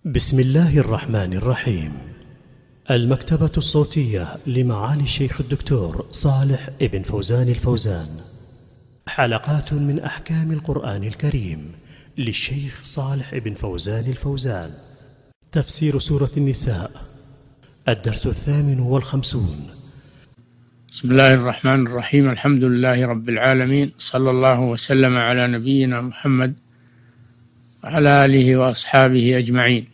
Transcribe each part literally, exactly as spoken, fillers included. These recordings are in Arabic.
بسم الله الرحمن الرحيم. المكتبة الصوتية لمعالي الشيخ الدكتور صالح ابن فوزان الفوزان. حلقات من أحكام القرآن الكريم للشيخ صالح ابن فوزان الفوزان. تفسير سورة النساء، الدرس الثامن والخمسون. بسم الله الرحمن الرحيم. الحمد لله رب العالمين، صلى الله وسلم على نبينا محمد وعلى آله وأصحابه أجمعين.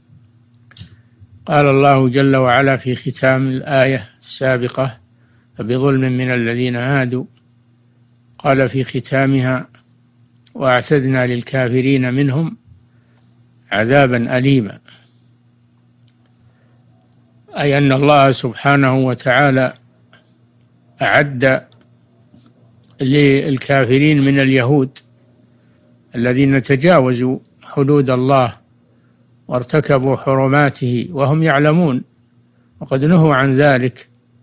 قال الله جل وعلا في ختام الآية السابقة: فبظلم من الذين هادوا، قال في ختامها: وأعتدنا للكافرين منهم عذابا أليما، أي أن الله سبحانه وتعالى أعد للكافرين من اليهود الذين تجاوزوا حدود الله وارتكبوا حرماته وهم يعلمون وقد نهوا عن ذلك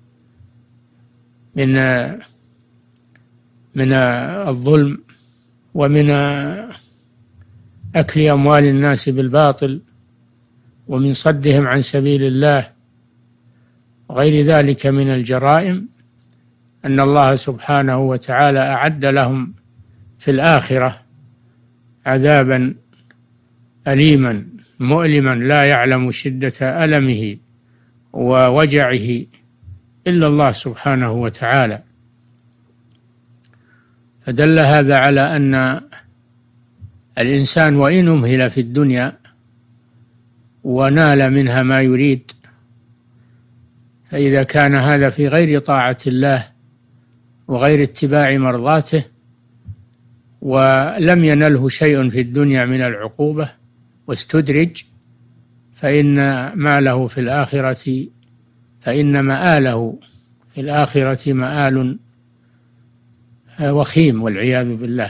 من من الظلم ومن أكل أموال الناس بالباطل ومن صدهم عن سبيل الله وغير ذلك من الجرائم، أن الله سبحانه وتعالى أعد لهم في الآخرة عذابا أليما مؤلما لا يعلم شدة ألمه ووجعه إلا الله سبحانه وتعالى. فدل هذا على أن الإنسان وإن أمهل في الدنيا ونال منها ما يريد، فإذا كان هذا في غير طاعة الله وغير اتباع مرضاته ولم ينله شيء في الدنيا من العقوبة واستدرج، فإن ماله في الآخرة فإن مآله في الآخرة مآل وخيم والعياذ بالله.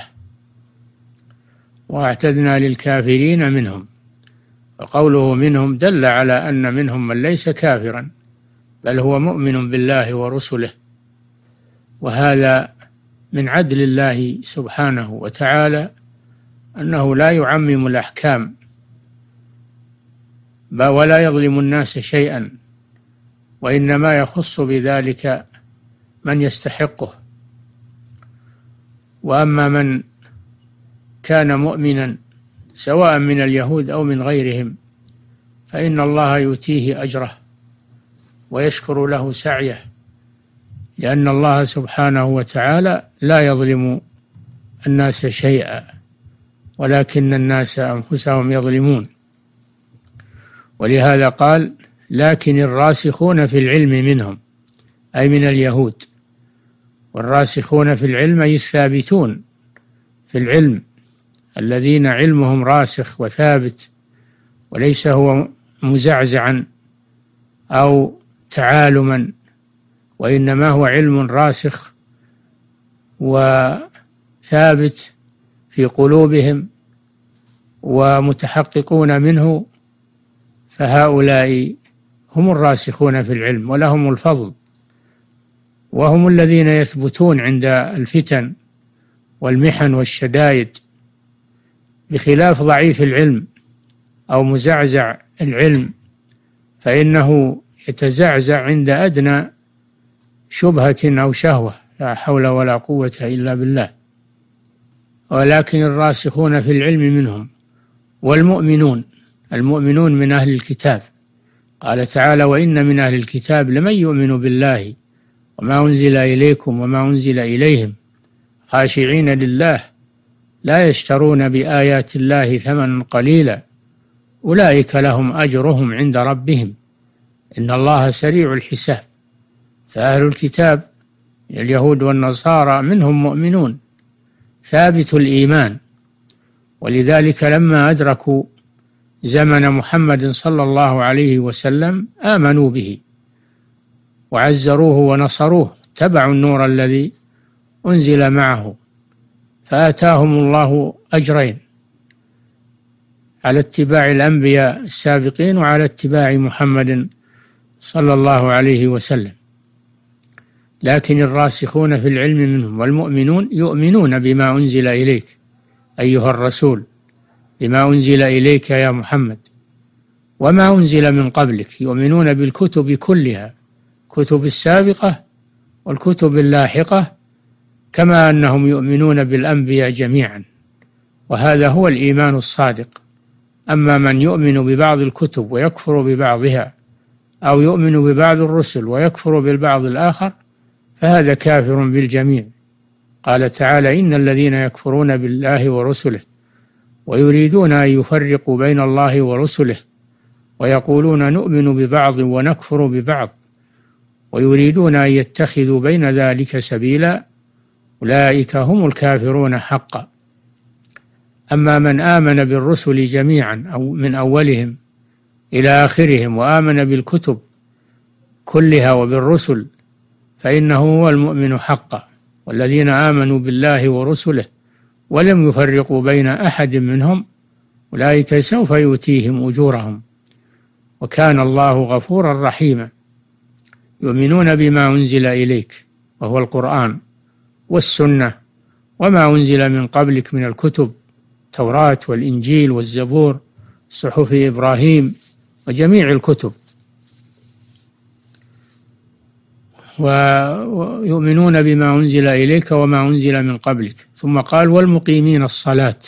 وأعتدنا للكافرين منهم، وقوله منهم دل على أن منهم من ليس كافرا بل هو مؤمن بالله ورسله، وهذا من عدل الله سبحانه وتعالى أنه لا يعمم الأحكام ولا يظلم الناس شيئا، وإنما يخص بذلك من يستحقه. وأما من كان مؤمنا سواء من اليهود أو من غيرهم فإن الله يؤتيه أجره ويشكر له سعيه، لأن الله سبحانه وتعالى لا يظلم الناس شيئا ولكن الناس أنفسهم يظلمون. ولهذا قال: لكن الراسخون في العلم منهم، أي من اليهود. والراسخون في العلم أي الثابتون في العلم، الذين علمهم راسخ وثابت وليس هو مزعزعا أو تعالما، وإنما هو علم راسخ وثابت في قلوبهم ومتحققون منه، فهؤلاء هم الراسخون في العلم ولهم الفضل، وهم الذين يثبتون عند الفتن والمحن والشدائد، بخلاف ضعيف العلم أو مزعزع العلم، فإنه يتزعزع عند أدنى شبهة أو شهوة، لا حول ولا قوة إلا بالله. ولكن الراسخون في العلم منهم. والمؤمنون، المؤمنون من أهل الكتاب، قال تعالى: وإن من أهل الكتاب لمن يؤمن بالله وما أنزل إليكم وما أنزل إليهم خاشعين لله لا يشترون بآيات الله ثمنا قليلا أولئك لهم أجرهم عند ربهم إن الله سريع الحساب. فأهل الكتاب اليهود والنصارى منهم مؤمنون ثابت الإيمان، ولذلك لما أدركوا زمن محمد صلى الله عليه وسلم آمنوا به وعزروه ونصروه، اتبعوا النور الذي أنزل معه، فآتاهم الله أجرين على اتباع الأنبياء السابقين وعلى اتباع محمد صلى الله عليه وسلم. لكن الراسخون في العلم منهم والمؤمنون يؤمنون بما أنزل إليك أيها الرسول، بما أنزل إليك يا محمد، وما أنزل من قبلك، يؤمنون بالكتب كلها، كتب السابقة والكتب اللاحقة، كما أنهم يؤمنون بالأنبياء جميعا، وهذا هو الإيمان الصادق. أما من يؤمن ببعض الكتب ويكفر ببعضها، أو يؤمن ببعض الرسل ويكفر بالبعض الآخر، فهذا كافر بالجميع. قال تعالى: إن الذين يكفرون بالله ورسله ويريدون أن يفرقوا بين الله ورسله ويقولون نؤمن ببعض ونكفر ببعض ويريدون أن يتخذوا بين ذلك سبيلا أولئك هم الكافرون حقا. أما من آمن بالرسل جميعا أو من أولهم إلى آخرهم وآمن بالكتب كلها وبالرسل فإنه هو المؤمن حقا. والذين آمنوا بالله ورسله ولم يفرقوا بين أحد منهم أولئك سوف يؤتيهم أجورهم وكان الله غفورا رحيما. يؤمنون بما أنزل إليك وهو القرآن والسنة وما أنزل من قبلك من الكتب، التوراة والإنجيل والزبور، صحف إبراهيم وجميع الكتب. ويؤمنون بما أنزل إليك وما أنزل من قبلك. ثم قال: والمقيمين الصلاة،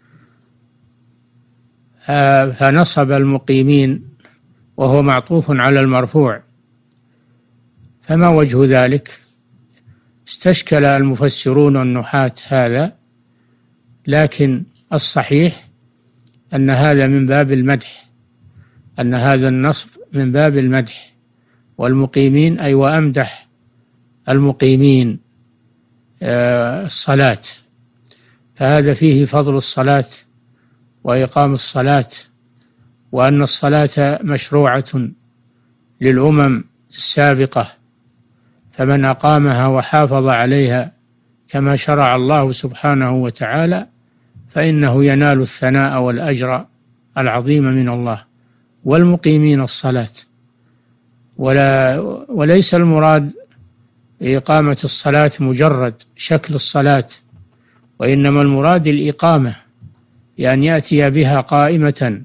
فنصب المقيمين وهو معطوف على المرفوع، فما وجه ذلك؟ استشكل المفسرون والنحاة هذا، لكن الصحيح أن هذا من باب المدح، أن هذا النصب من باب المدح. والمقيمين أي وأمدح المقيمين الصلاة، فهذا فيه فضل الصلاة وإقام الصلاة، وأن الصلاة مشروعة للأمم السابقة، فمن أقامها وحافظ عليها كما شرع الله سبحانه وتعالى فإنه ينال الثناء والأجر العظيم من الله. والمقيمين الصلاة، ولا وليس المراد إقامة الصلاة مجرد شكل الصلاة، وإنما المراد الإقامة، بأن يأتي بها قائمة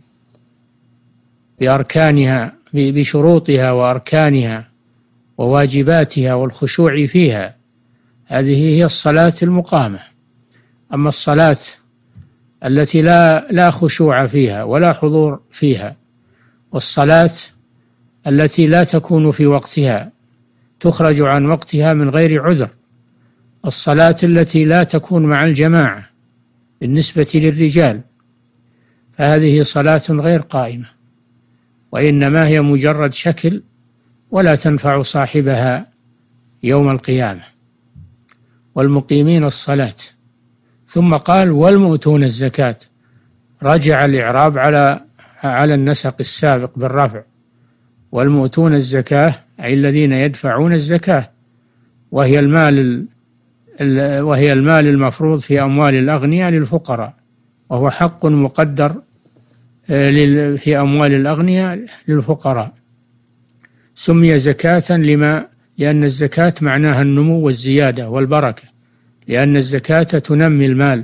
بأركانها بشروطها وأركانها وواجباتها والخشوع فيها، هذه هي الصلاة المقامة. أما الصلاة التي لا لا خشوع فيها ولا حضور فيها، والصلاة التي لا تكون في وقتها، تخرج عن وقتها من غير عذر، الصلاة التي لا تكون مع الجماعة بالنسبة للرجال، فهذه صلاة غير قائمة، وإنما هي مجرد شكل ولا تنفع صاحبها يوم القيامة. والمقيمين الصلاة. ثم قال: والمؤتون الزكاة، رجع الإعراب على على النسق السابق بالرفع. والمؤتون الزكاة أي الذين يدفعون الزكاة، وهي المال وهي المال المفروض في أموال الأغنياء للفقراء، وهو حق مقدر في أموال الأغنياء للفقراء. سمي زكاة لما لأن الزكاة معناها النمو والزيادة والبركة، لأن الزكاة تنمي المال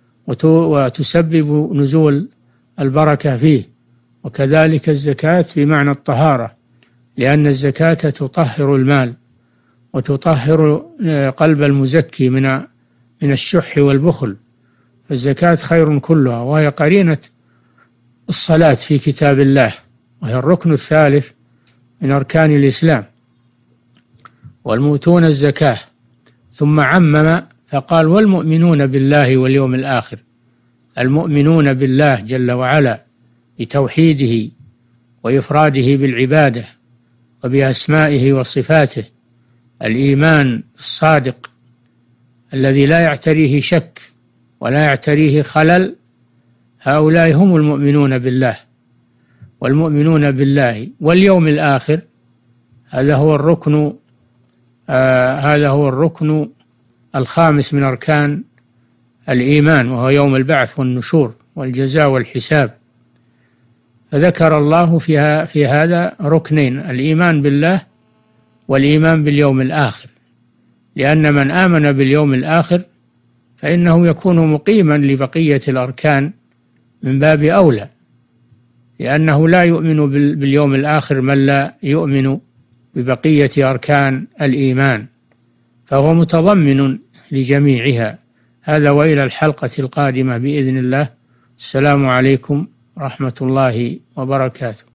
وتسبب نزول البركة فيه. وكذلك الزكاة بمعنى الطهارة، لأن الزكاة تطهر المال وتطهر قلب المزكي من من الشح والبخل. فالزكاة خير كلها، وهي قرينة الصلاة في كتاب الله، وهي الركن الثالث من أركان الإسلام. والمؤتون الزكاة. ثم عمم فقال: والمؤمنون بالله واليوم الآخر. المؤمنون بالله جل وعلا بتوحيده وإفراده بالعبادة وبأسمائه وصفاته، الإيمان الصادق الذي لا يعتريه شك ولا يعتريه خلل، هؤلاء هم المؤمنون بالله. والمؤمنون بالله واليوم الآخر، هذا هو الركن آه هذا هو الركن الخامس من أركان الإيمان، وهو يوم البعث والنشور والجزاء والحساب. فذكر الله فيها في هذا ركنين: الإيمان بالله والإيمان باليوم الآخر، لأن من آمن باليوم الآخر فإنه يكون مقيما لبقية الأركان من باب أولى، لأنه لا يؤمن باليوم الآخر من لا يؤمن ببقية أركان الإيمان، فهو متضمن لجميعها. هذا، وإلى الحلقة القادمة بإذن الله. السلام عليكم ورحمة الله وبركاته.